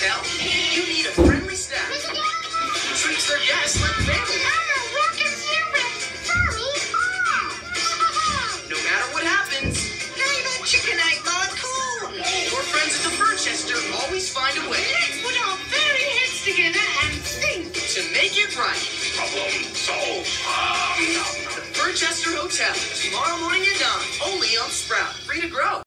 Hotel, you need a friendly staff who treats their guests like family. No matter what happens, Hey, that chicken ain't not cool. your friends at the Furchester always find a way Let's put our very heads together and think. to make it right. Problem solved. The Furchester Hotel, tomorrow morning at 9, only on Sprout. Free to grow.